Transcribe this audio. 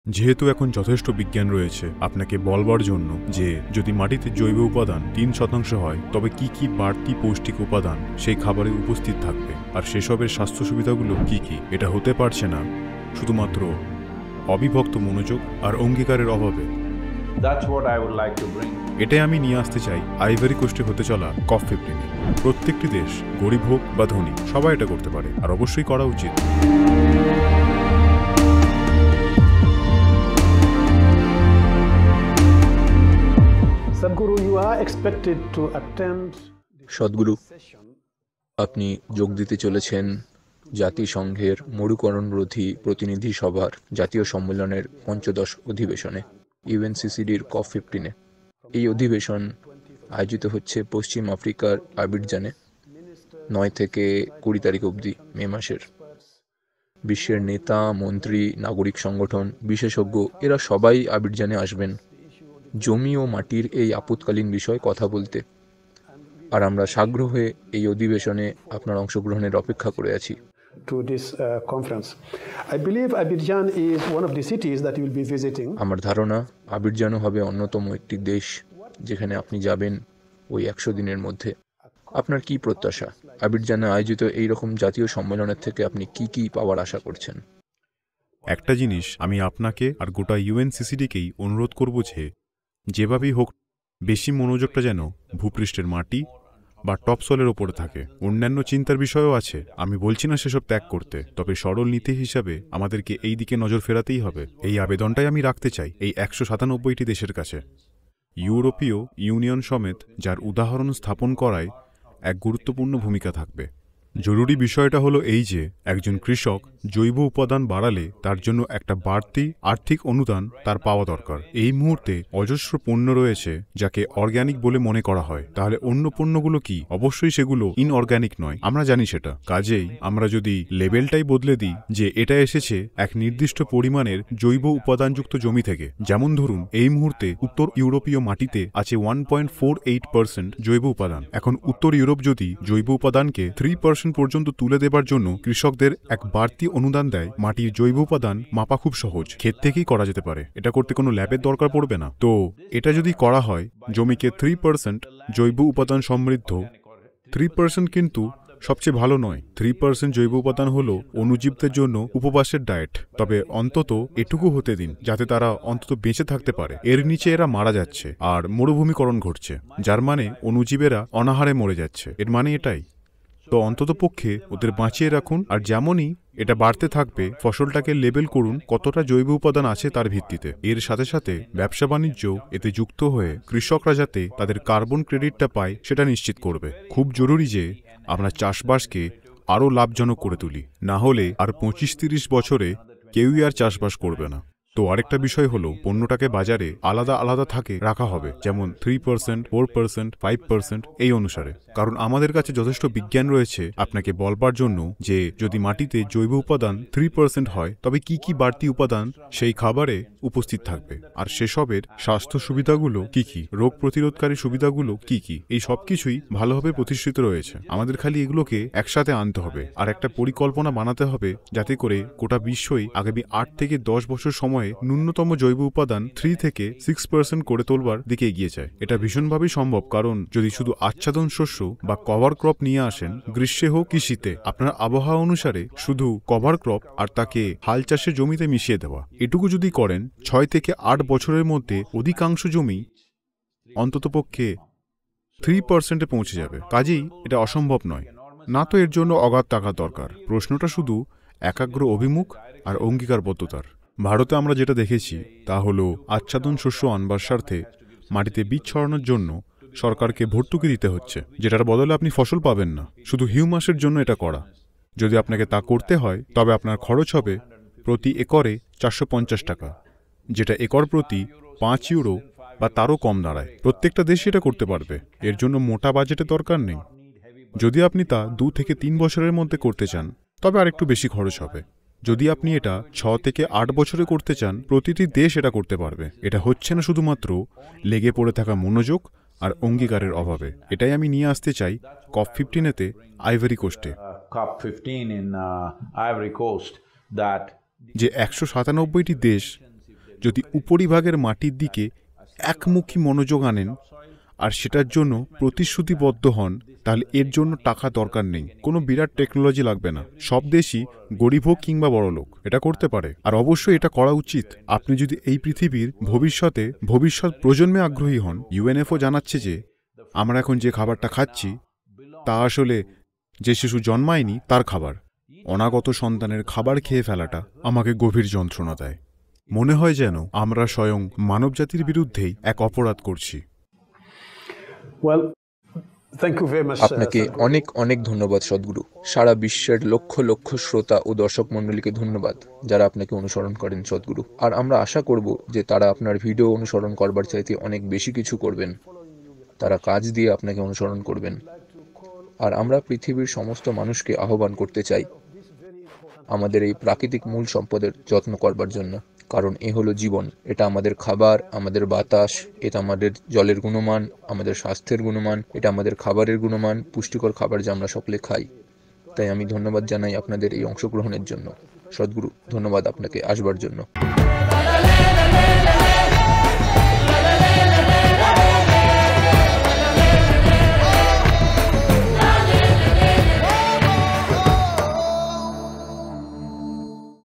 যেহেতু এখন যথেষ্ট বিজ্ঞান রয়েছে আপনাকে বলবার জন্য যে যদি মাটিতে জৈব উপাদান 3% হয় তবে কি কি বাড়তি পৌষ্টিক উপাদান সেই খাবারে উপস্থিত থাকবে আর সেসবের স্বাস্থ্য সুবিধাগুলো কি কি, এটা হতে পারছে না শুধুমাত্র অবিভক্ত মনোযোগ আর অঙ্গীকারের অভাবে। এটাই আমি নিয়ে আসতে চাই আইভরি কোস্টে হতে চলা COP15। প্রত্যেকটি দেশ, গরিব হোক বা ধনী, সবাই এটা করতে পারে আর অবশ্যই করা উচিত। সদ্গুরু, আপনি যোগ দিতে চলেছেন জাতিসংঘের মরুকরণরোধী প্রতিনিধি সভার জাতীয় সম্মেলনের ৫ম অধিবেশনে, UNCCDর COP15-এ। এই অধিবেশন আয়োজিত হচ্ছে পশ্চিম আফ্রিকার আবিরজানে ৯ থেকে ২০ তারিখ অবধি, মে মাসের। বিশ্বের নেতা, মন্ত্রী, নাগরিক সংগঠন, বিশেষজ্ঞ এরা সবাই আবিরজানে আসবেন জমি ও মাটির এই আপৎকালীন বিষয়ে কথা বলতে। আর আমরা সাগ্রহ হয়ে এই অধিবেশনে আপনার অংশগ্রহণের অপেক্ষা করে আছি। আমার ধারণা আবিরজানও হবে অন্যতম একটি দেশ যেখানে আপনি যাবেন ওই ১০০ দিনের মধ্যে। আপনার কি প্রত্যাশা? আবিরজানে আয়োজিত এইরকম জাতীয় সম্মেলনের থেকে আপনি কি কি পাওয়ার আশা করছেন? একটা জিনিস আমি আপনাকে আর গোটা UNCCDকেই অনুরোধ করব যে যেভাবেই হোক বেশি মনোযোগটা যেন ভূপৃষ্ঠের মাটি বা টপসলের ওপরে থাকে। অন্যান্য চিন্তার বিষয়ও আছে, আমি বলছি না সেসব ত্যাগ করতে, তবে সরল নীতি হিসাবে আমাদেরকে এই দিকে নজর ফেরাতেই হবে। এই আবেদনটাই আমি রাখতে চাই এই ১৯৭টি দেশের কাছে। ইউরোপীয় ইউনিয়ন সমেত যার উদাহরণ স্থাপন করায় এক গুরুত্বপূর্ণ ভূমিকা থাকবে। জরুরি বিষয়টা হলো এই যে একজন কৃষক জৈব উপাদান বাড়ালে তার জন্য একটা বাড়তি আর্থিক অনুদান তার পাওয়া দরকার। এই মুহূর্তে অজস্র পণ্য রয়েছে যাকে অর্গ্যানিক বলে মনে করা হয়, তাহলে অন্য পণ্যগুলো কি? অবশ্যই সেগুলো ইনঅর্গ্যানিক নয়, আমরা জানি সেটা। কাজেই আমরা যদি লেবেলটাই বদলে দিই যে এটা এসেছে এক নির্দিষ্ট পরিমাণের জৈব উপাদানযুক্ত জমি থেকে, যেমন ধরুন এই মুহূর্তে উত্তর ইউরোপীয় মাটিতে আছে 1.48% জৈব উপাদান। এখন উত্তর ইউরোপ যদি জৈব উপাদানকে 3% পর্যন্ত তুলে দেবার জন্য কৃষকদের এক বাড়তি অনুদান দেয়, মাটির জৈব উপাদান মাপা খুব সহজ, ক্ষেত থেকেই করা যেতে পারে। এটা করতে কোনো ল্যাবের দরকার পড়বে না। তো এটা যদি করা হয়, জমিকে 3% জৈব উপাদান সমৃদ্ধ, 3% কিন্তু সবচেয়ে ভালো নয়। 3% জৈব উপাদান হলো অণুজীবদের জন্য উপবাসের ডায়েট, তবে অন্তত এটুকু হতে দিন যাতে তারা অন্তত বেঁচে থাকতে পারে। এর নিচে এরা মারা যাচ্ছে আর মরুভূমিকরণ ঘটছে, যার মানে অণুজীবেরা অনাহারে মরে যাচ্ছে। এর মানে এটাই। তো অন্তত পক্ষে ওদের বাঁচিয়ে রাখুন, আর যেমনই এটা বাড়তে থাকবে ফসলটাকে লেবেল করুন কতটা জৈব উপাদান আছে তার ভিত্তিতে। এর সাথে সাথে ব্যবসা বাণিজ্য এতে যুক্ত হয়ে কৃষকরা যাতে তাদের কার্বন ক্রেডিটটা পায় সেটা নিশ্চিত করবে। খুব জরুরি যে আমরা চাষবাসকে আরও লাভজনক করে তুলি, না হলে আর ২৫-৩০ বছরে কেউই আর চাষবাস করবে না। তো আরেকটা বিষয় হলো পণ্যটাকে বাজারে আলাদা আলাদা থাকে রাখা হবে, যেমন 3%, 4%, 5% এই অনুসারে। কারণ আমাদের কাছে যথেষ্ট বিজ্ঞান রয়েছে আপনাকে বলবার জন্য যে যদি মাটিতে জৈব উপাদান 3% হয় তবে কি কি বাড়তি উপাদান সেই খাবারে উপস্থিত থাকবে আর সেসবের স্বাস্থ্য সুবিধাগুলো কি কি, রোগ প্রতিরোধকারী সুবিধাগুলো কি কি, এই সবকিছুই ভালোভাবে প্রতিষ্ঠিত রয়েছে। আমাদের খালি এগুলোকে একসাথে আনতে হবে আর একটা পরিকল্পনা বানাতে হবে যাতে করে গোটা বিশ্বই আগামী ৮ থেকে ১০ বছর সময় ন্যূনতম জৈব উপাদান 3 থেকে 6% করে তোলবার দিকে এগিয়ে যায়। এটা ভীষণভাবেই সম্ভব, কারণ যদি শুধু আচ্ছাদন শস্য বা কভার ক্রপ নিয়ে আসেন, গ্রীষ্মে হোক কি শীতে, আপনার আবহাওয়া অনুসারে শুধু কভার ক্রপ আর তাকে হাল চাষের জমিতে মিশিয়ে দেওয়া, এটুকু যদি করেন ৬ থেকে ৮ বছরের মধ্যে অধিকাংশ জমি অন্ততপক্ষে 3%-এ পৌঁছে যাবে। কাজেই এটা অসম্ভব নয়, না তো এর জন্য অগাধ টাকা দরকার। প্রশ্নটা শুধু একাগ্র অভিমুখ আর অঙ্গীকারবদ্ধতার। ভারতে আমরা যেটা দেখেছি তা হলো আচ্ছাদন শস্য আনবার স্বার্থে মাটিতে বীজ ছড়ানোর জন্য সরকারকে ভর্তুকি দিতে হচ্ছে, যেটার বদলে আপনি ফসল পাবেন না। শুধু হিউমাসের জন্য এটা করা। যদি আপনাকে তা করতে হয় তবে আপনার খরচ হবে প্রতি একরে ৪৫০ টাকা, যেটা একর প্রতি ৫ ইউরো বা তারও কম দাঁড়ায়। প্রত্যেকটা দেশই এটা করতে পারবে, এর জন্য মোটা বাজেটের দরকার নেই। যদি আপনি তা ২ থেকে ৩ বছরের মধ্যে করতে চান তবে আরেকটু বেশি খরচ হবে। যদি আপনি এটা ৬ থেকে ৮ বছরে করতে চান, প্রতিটি দেশ এটা করতে পারবে। এটা হচ্ছে না শুধুমাত্র লেগে পড়ে থাকা মনোযোগ আর অঙ্গীকারের অভাবে। এটাই আমি নিয়ে আসতে চাই COP15-এতে আইভরি কোস্টে। যে ১৯৭টি দেশ যদি উপরিভাগের মাটির দিকে একমুখী মনোযোগ আনেন আর সেটার জন্য প্রতিশ্রুতিবদ্ধ হন, তাহলে এর জন্য টাকা দরকার নেই, কোনো বিরাট টেকনোলজি লাগবে না। সব দেশই গরিব হোক কিংবা বড়লোক এটা করতে পারে, আর অবশ্যই এটা করা উচিত। আপনি যদি এই পৃথিবীর ভবিষ্যৎ প্রজন্মে আগ্রহী হন, ইউএনএফএও জানাচ্ছে যে আমরা এখন যে খাবারটা খাচ্ছি তা আসলে যে শিশু জন্মায়নি তার খাবার। অনাগত সন্তানের খাবার খেয়ে ফেলাটা আমাকে গভীর যন্ত্রণা দেয়। মনে হয় যেন আমরা স্বয়ং মানবজাতির বিরুদ্ধেই এক অপরাধ করছি। আপনাকে অনেক অনেক ধন্যবাদ সদ্গুরু। সারা বিশ্বের লক্ষ লক্ষ শ্রোতা ও দর্শক মণ্ডলীকে ধন্যবাদ যারা আপনাকে অনুসরণ করেন সদ্গুরু। আর আমরা আশা করব যে তারা আপনার ভিডিও অনুসরণ করবার চাইতে অনেক বেশি কিছু করবেন, তারা কাজ দিয়ে আপনাকে অনুসরণ করবেন। আর আমরা পৃথিবীর সমস্ত মানুষকে আহ্বান করতে চাই আমাদের এই প্রাকৃতিক মূল সম্পদের যত্ন করবার জন্য, কারণ এ হলো জীবন। এটা আমাদের খাবার, আমাদের বাতাস, এটা আমাদের জলের গুণমান, আমাদের স্বাস্থ্যের গুণমান, এটা আমাদের খাবারের গুণমান, পুষ্টিকর খাবার যা আমরা সকলে খাই। তাই আমি ধন্যবাদ জানাই আপনাদের এই অংশগ্রহণের জন্য। সদ্গুরু, ধন্যবাদ আপনাকে আসবার জন্য।